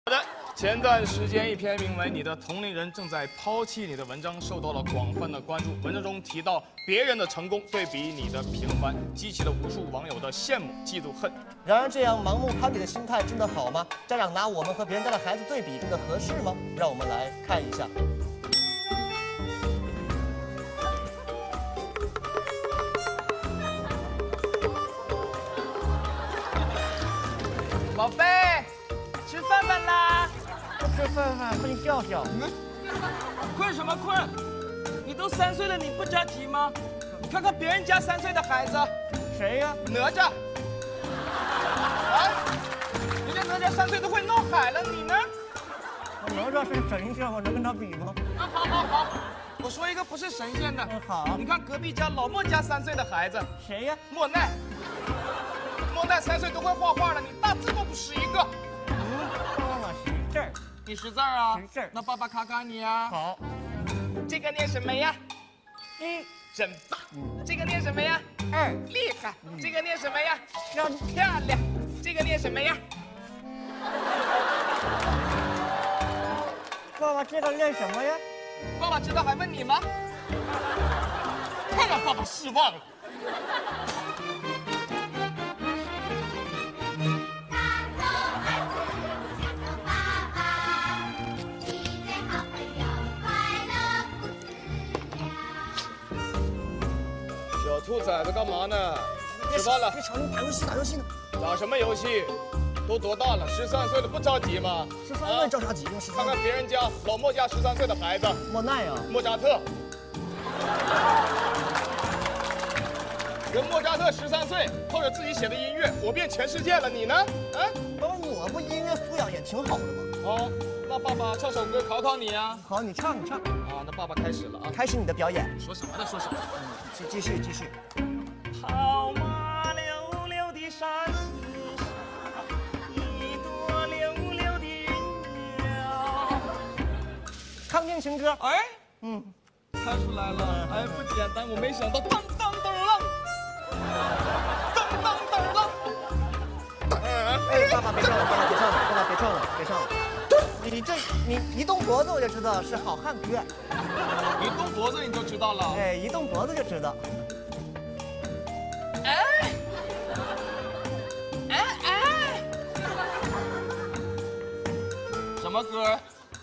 好的，前段时间一篇名为《你的同龄人正在抛弃你》的文章受到了广泛的关注。文章中提到别人的成功对比你的平凡，激起了无数网友的羡慕、嫉妒、恨。 然而，这样盲目攀比的心态真的好吗？家长拿我们和别人家的孩子对比，真的合适吗？让我们来看一下。 宝贝，吃饭饭啦！ 不吃饭饭，睡觉觉。 困什么困？你都3岁了，你不着急吗？你看看别人家3岁的孩子， 谁呀？ 哪吒。啊，人家哪吒3岁都会弄海了，你呢？ 哪吒是神仙，我能跟他比吗？ 好，我说一个不是神仙的。 好。 你看隔壁家老莫家3岁的孩子， 谁呀？ 莫奈。莫奈3岁都会画画了，你大字都不识一个。 爸爸识字儿。 你识字儿啊？ 识字儿。 那爸爸考考你啊。 好。 这个念什么呀 1， 真棒。这个念什么呀 2， 厉害。这个念什么呀 3， 漂亮。这个念什么呀？ 爸爸，这个念什么呀？ 爸爸知道还问你吗？太让爸爸失望了。 小兔崽子干嘛呢？吃饭了。 别吵，你打游戏呢。 打什么游戏？都多大了？13岁了，不着急吗 ？13岁着啥急呢？13岁。 看看别人家老莫家13岁的孩子， 莫奈啊， 莫扎特。人莫扎特13岁，靠着自己写的音乐火遍全世界了。你呢？啊？ 爸爸，我不音乐素养也挺好的吗？ 好，那爸爸唱首歌考考你啊。 好，你唱。 啊，那爸爸开始了啊。 开始你的表演。 说什么呢？说什么？ 继续。 跑马溜溜的山溪，一朵溜溜的云鸟。 康定情歌。 哎，猜出来了。哎，不简单，我没想到，当当当啷，当当当啷。 哎，爸爸别唱了，别唱了。你一动脖子我就知道是好汉歌。 一动脖子你就知道了。 哎，一动脖子就知道。 哎，什么歌？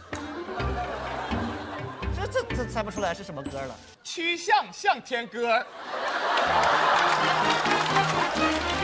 这猜不出来是什么歌了。 曲项向天歌。